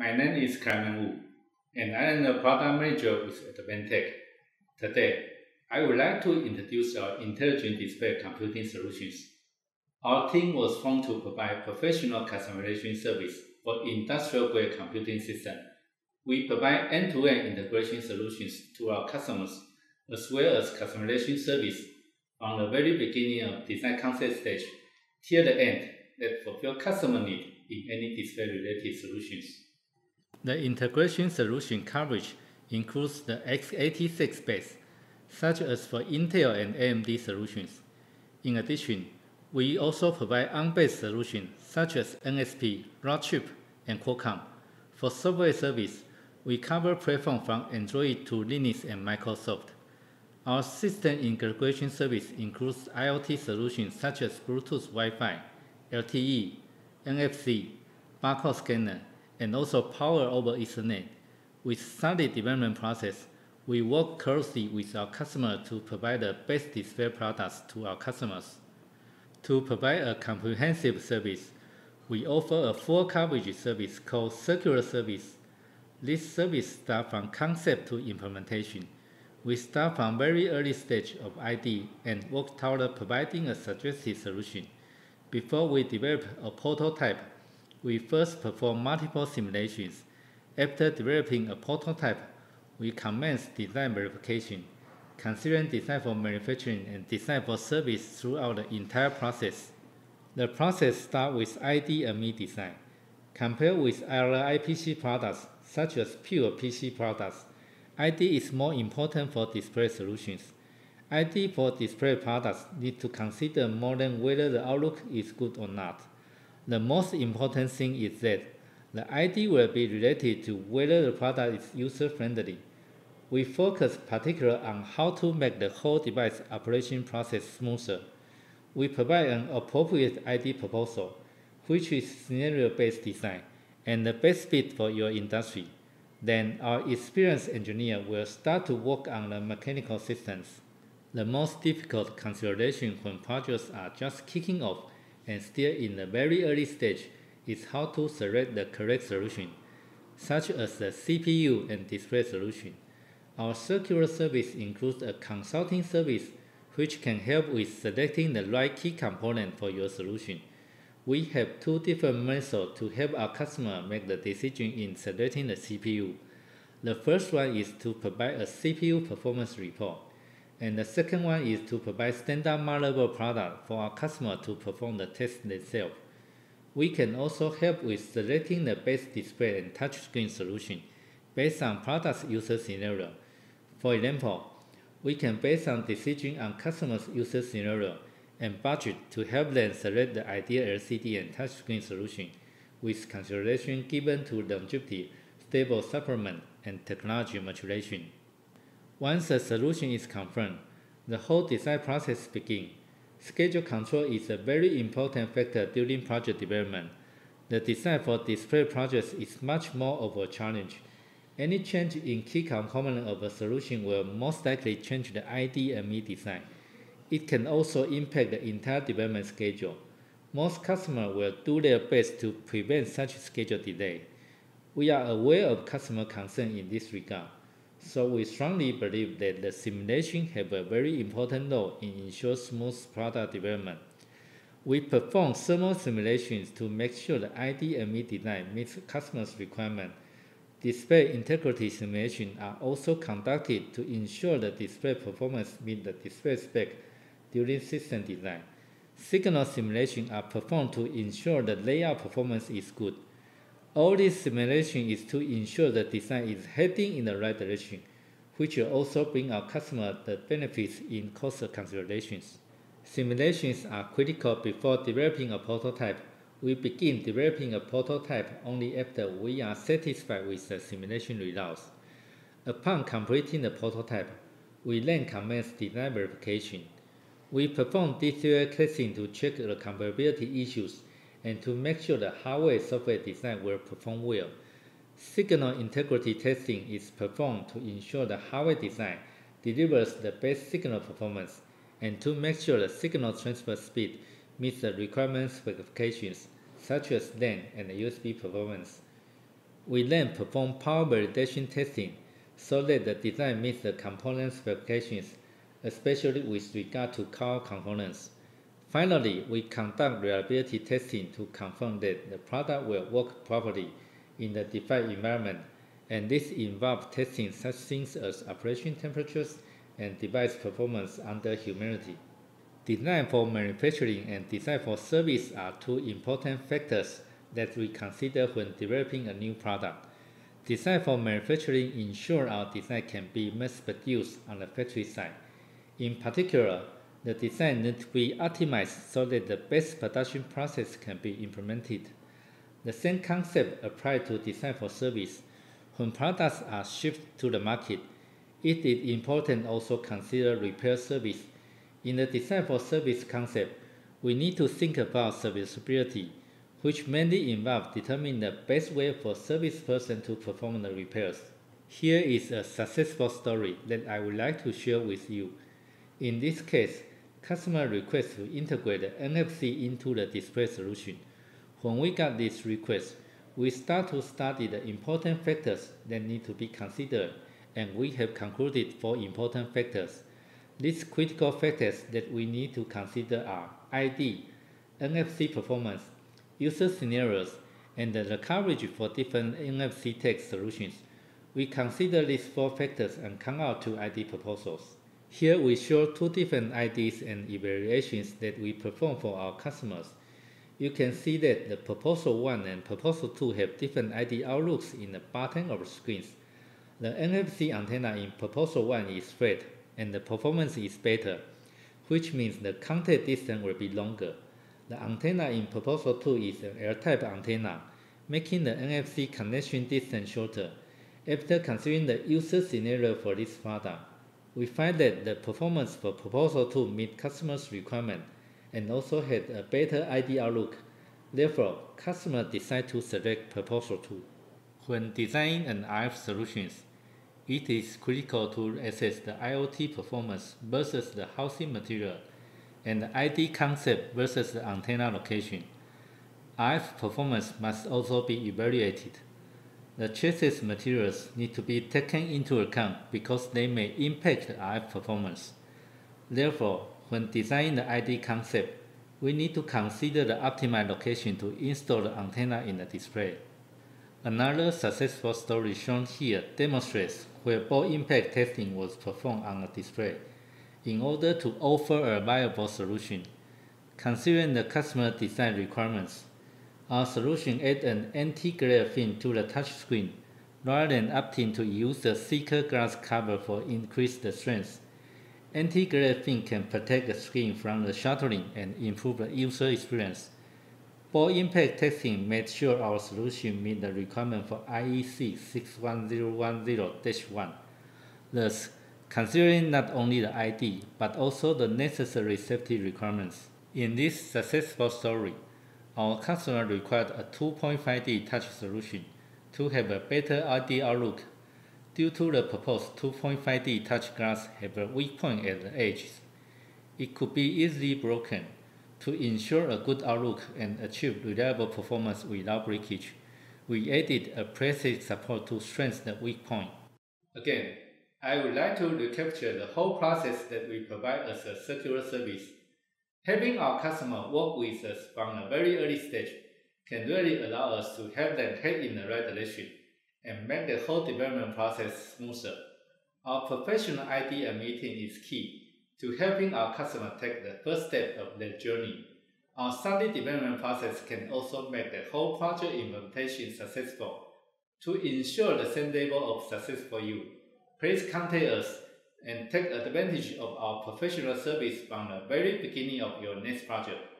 My name is Clement Wu, and I am the product manager with Advantech. Today, I would like to introduce our intelligent display computing solutions. Our team was formed to provide professional customization service for industrial-grade computing systems. We provide end-to-end integration solutions to our customers, as well as customization service from the very beginning of design concept stage till the end that fulfill customer need in any display-related solutions. The integration solution coverage includes the x86 base, such as for Intel and AMD solutions. In addition, we also provide ARM-based solutions such as NXP, Rockchip, and Qualcomm. For software service, we cover platforms from Android to Linux and Microsoft. Our system integration service includes IoT solutions such as Bluetooth Wi-Fi, LTE, NFC, barcode scanner, and also Power over Ethernet. With solid development process, we work closely with our customers to provide the best display products to our customers. To provide a comprehensive service, we offer a full coverage service called Circular Service. This service starts from concept to implementation. We start from very early stage of ID and work toward providing a suggested solution. Before we develop a prototype, we first perform multiple simulations. After developing a prototype, we commence design verification, considering design for manufacturing and design for service throughout the entire process. The process starts with ID and ME design. Compared with other IPC products, such as pure PC products, ID is more important for display solutions. ID for display products need to consider more than whether the outlook is good or not. The most important thing is that the ID will be related to whether the product is user-friendly. We focus particularly on how to make the whole device operation process smoother. We provide an appropriate ID proposal, which is scenario-based design and the best fit for your industry. Then our experienced engineer will start to work on the mechanical systems. The most difficult consideration when projects are just kicking off and still in the very early stage is how to select the correct solution, such as the CPU and display solution. Our circular service includes a consulting service which can help with selecting the right key component for your solution. We have two different methods to help our customer make the decision in selecting the CPU. The first one is to provide a CPU performance report, and the second one is to provide standard motherboard product for our customer to perform the test themselves. We can also help with selecting the best display and touchscreen solution based on product's user scenario. For example, we can base on decision on customer's user scenario and budget to help them select the ideal LCD and touchscreen solution with consideration given to longevity, stable supplement, and technology maturation. Once the solution is confirmed, the whole design process begins. Schedule control is a very important factor during project development. The design for display projects is much more of a challenge. Any change in key component of a solution will most likely change the ID and ME design. It can also impact the entire development schedule. Most customers will do their best to prevent such schedule delay. We are aware of customer concern in this regard, so we strongly believe that the simulation have a very important role in ensuring smooth product development. We perform thermal simulations to make sure the ID and ME design meets customers' requirements. Display integrity simulations are also conducted to ensure the display performance meets the display spec during system design. Signal simulations are performed to ensure the layout performance is good. All this simulation is to ensure the design is heading in the right direction, which will also bring our customer the benefits in cost considerations. Simulations are critical before developing a prototype. We begin developing a prototype only after we are satisfied with the simulation results. Upon completing the prototype, we then commence design verification. We perform detailed testing to check the compatibility issues and to make sure the hardware and software design will perform well. Signal integrity testing is performed to ensure the hardware design delivers the best signal performance and to make sure the signal transfer speed meets the requirement specifications such as LAN and USB performance. We then perform power validation testing so that the design meets the component specifications, especially with regard to core components. Finally, we conduct reliability testing to confirm that the product will work properly in the defined environment, and this involves testing such things as operation temperatures and device performance under humidity. Design for manufacturing and design for service are two important factors that we consider when developing a new product. Design for manufacturing ensures our design can be mass-produced on the factory side. In particular, the design needs to be optimized so that the best production process can be implemented. The same concept applies to design for service. When products are shipped to the market, it is important also consider repair service. In the design for service concept, we need to think about serviceability, which mainly involves determining the best way for service person to perform the repairs. Here is a successful story that I would like to share with you. In this case, customer requests to integrate the NFC into the display solution. When we got this request, we start to study the important factors that need to be considered, and we have concluded 4 important factors. These critical factors that we need to consider are ID, NFC performance, user scenarios, and the coverage for different NFC tech solutions. We consider these 4 factors and come out to ID proposals. Here we show 2 different IDs and evaluations that we perform for our customers. You can see that the Proposal 1 and Proposal 2 have different ID outlooks in the bottom of the screens. The NFC antenna in Proposal 1 is flat and the performance is better, which means the contact distance will be longer. The antenna in Proposal 2 is an L-type antenna, making the NFC connection distance shorter. After considering the user scenario for this product, we find that the performance for Proposal 2 meets customers' requirement and also had a better ID outlook. Therefore, customers decide to select Proposal 2. When designing an RF solutions, it is critical to assess the IoT performance versus the housing material and the ID concept versus the antenna location. RF performance must also be evaluated. The chassis materials need to be taken into account because they may impact the RF performance. Therefore, when designing the ID concept, we need to consider the optimal location to install the antenna in the display. Another successful story shown here demonstrates where ball impact testing was performed on the display in order to offer a viable solution. Considering the customer design requirements, our solution adds an anti-glare film to the touchscreen rather than opting to use the thicker glass cover for increased strength. Anti-glare film can protect the screen from the shuttering and improve the user experience. Ball impact testing made sure our solution meets the requirement for IEC 61010-1, thus considering not only the ID but also the necessary safety requirements. In this successful story, our customer required a 2.5D touch solution to have a better ID outlook. Due to the proposed 2.5D touch glass have a weak point at the edges, it could be easily broken. To ensure a good outlook and achieve reliable performance without breakage, we added a plastic support to strengthen the weak point. Again, I would like to recapture the whole process that we provide as a circular service. Having our customer work with us from a very early stage can really allow us to help them head in the right direction and make the whole development process smoother. Our professional ID and meeting is key to helping our customer take the first step of their journey. Our solid development process can also make the whole project implementation successful. To ensure the same level of success for you, please contact us and take advantage of our professional service from the very beginning of your next project.